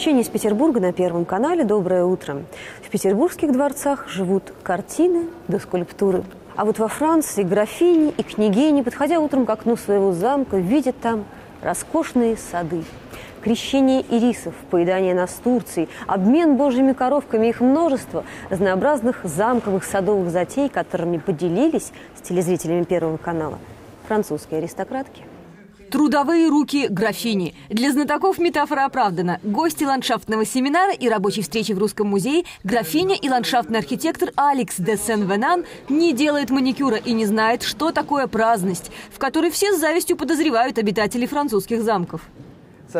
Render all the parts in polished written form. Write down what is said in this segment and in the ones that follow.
Сообщение из Петербурга на Первом канале. Доброе утро. В петербургских дворцах живут картины да скульптуры. А вот во Франции графини и княгини, подходя утром к окну своего замка, видят там роскошные сады. Крещение ирисов, поедание настурций, обмен божьими коровками, их множество, разнообразных замковых садовых затей, которыми поделились с телезрителями Первого канала французские аристократки. Трудовые руки графини. Для знатоков метафора оправдана. Гости ландшафтного семинара и рабочей встречи в Русском музее графиня и ландшафтный архитектор Алекс де Сен-Венан не делает маникюра и не знает, что такое праздность, в которой все с завистью подозревают обитателей французских замков. В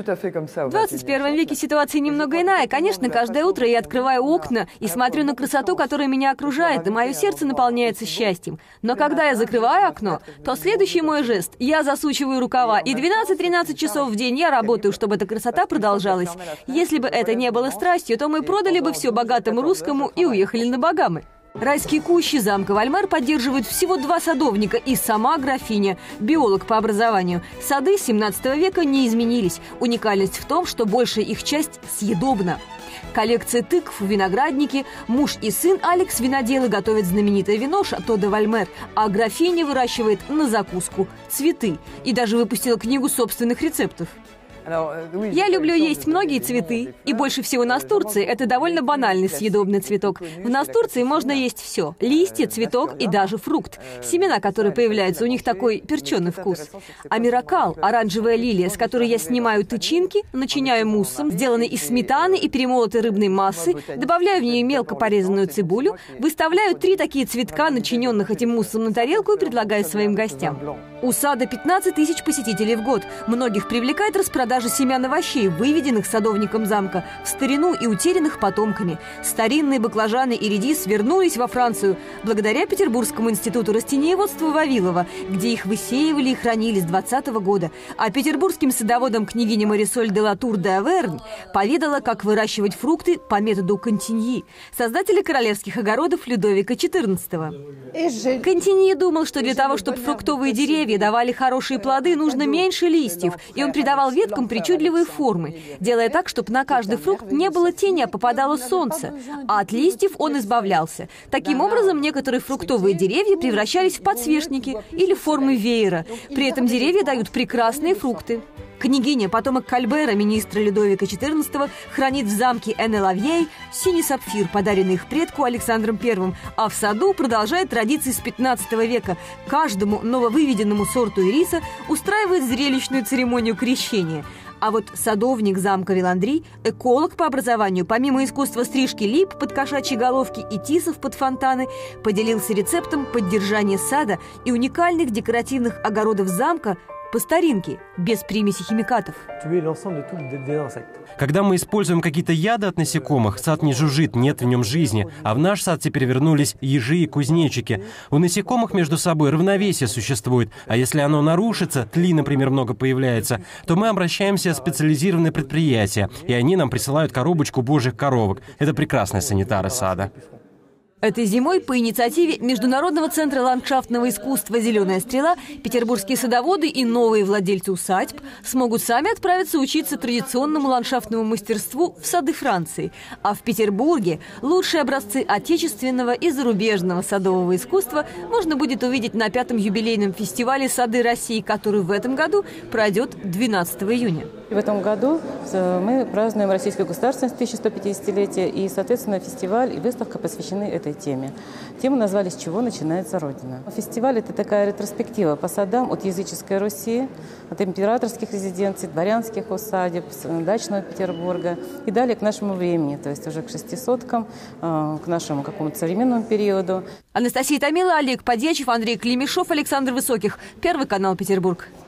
21 веке ситуация немного иная. Конечно, каждое утро я открываю окна и смотрю на красоту, которая меня окружает, и мое сердце наполняется счастьем. Но когда я закрываю окно, то следующий мой жест – я засучиваю рукава, и 12-13 часов в день я работаю, чтобы эта красота продолжалась. Если бы это не было страстью, то мы продали бы все богатому русскому и уехали на Багамы. Райские кущи замка Вальмер поддерживают всего 2 садовника и сама графиня, биолог по образованию. Сады 17 века не изменились. Уникальность в том, что большая их часть съедобна. Коллекция тыкв, виноградники. Муж и сын Алекс, виноделы, готовят знаменитое вино «Шато де Вальмер», а графиня выращивает на закуску цветы и даже выпустила книгу собственных рецептов. Я люблю есть многие цветы, и больше всего настурции – это довольно банальный съедобный цветок. В настурции можно есть все – листья, цветок и даже фрукт. Семена, которые появляются, у них такой перченый вкус. А миракал – оранжевая лилия, с которой я снимаю тычинки, начиняю муссом, сделанный из сметаны и перемолотой рыбной массы, добавляю в нее мелко порезанную цибулю, выставляю 3 такие цветка, начиненных этим муссом, на тарелку и предлагаю своим гостям. У сада 15 тысяч посетителей в год. Многих привлекает распродажа семян овощей, выведенных садовником замка в старину и утерянных потомками. Старинные баклажаны и редис вернулись во Францию благодаря Петербургскому институту растениеводства Вавилова, где их высеивали и хранили с 20-го года. А петербургским садоводам княгиня Марисоль де Латур де Авернь поведала, как выращивать фрукты по методу Кантиньи, создателя королевских огородов Людовика XIV. Кантиньи думал, что для того, чтобы фруктовые деревья давали хорошие плоды, нужно меньше листьев, и он придавал веткам причудливые формы, делая так, чтобы на каждый фрукт не было тени, а попадало солнце. А от листьев он избавлялся. Таким образом, некоторые фруктовые деревья превращались в подсвечники или формы веера. При этом деревья дают прекрасные фрукты. Княгиня, потомок Кальбера, министра Людовика XIV, хранит в замке Эн-Элавьей синий сапфир, подаренный их предку Александром I, а в саду продолжает традиции с 15 века. Каждому нововыведенному сорту ириса устраивает зрелищную церемонию крещения. А вот садовник замка Виландри, эколог по образованию, помимо искусства стрижки лип под кошачьи головки и тисов под фонтаны, поделился рецептом поддержания сада и уникальных декоративных огородов замка по старинке, без примеси химикатов. Когда мы используем какие-то яды от насекомых, сад не жужжит, нет в нем жизни. А в наш сад теперь вернулись ежи и кузнечики. У насекомых между собой равновесие существует. А если оно нарушится, тли, например, много появляется, то мы обращаемся в специализированные предприятия, и они нам присылают коробочку божьих коровок. Это прекрасные санитары сада. Этой зимой по инициативе Международного центра ландшафтного искусства «Зеленая стрела» петербургские садоводы и новые владельцы усадьб смогут сами отправиться учиться традиционному ландшафтному мастерству в сады Франции. А в Петербурге лучшие образцы отечественного и зарубежного садового искусства можно будет увидеть на 5-м юбилейном фестивале «Сады России», который в этом году пройдет 12 июня. В этом году мы празднуем российскую государственность 1150-летие, и, соответственно, фестиваль и выставка посвящены этой теме. Тему назвали «С чего начинается Родина?». Фестиваль – это такая ретроспектива по садам от языческой Руси, от императорских резиденций, дворянских усадеб, дачного Петербурга и далее к нашему времени, то есть уже к 600-кам, к нашему какому-то современному периоду. Анастасия Томилова, Олег Подьячев, Андрей Климешов, Александр Высоких. Первый канал Петербург.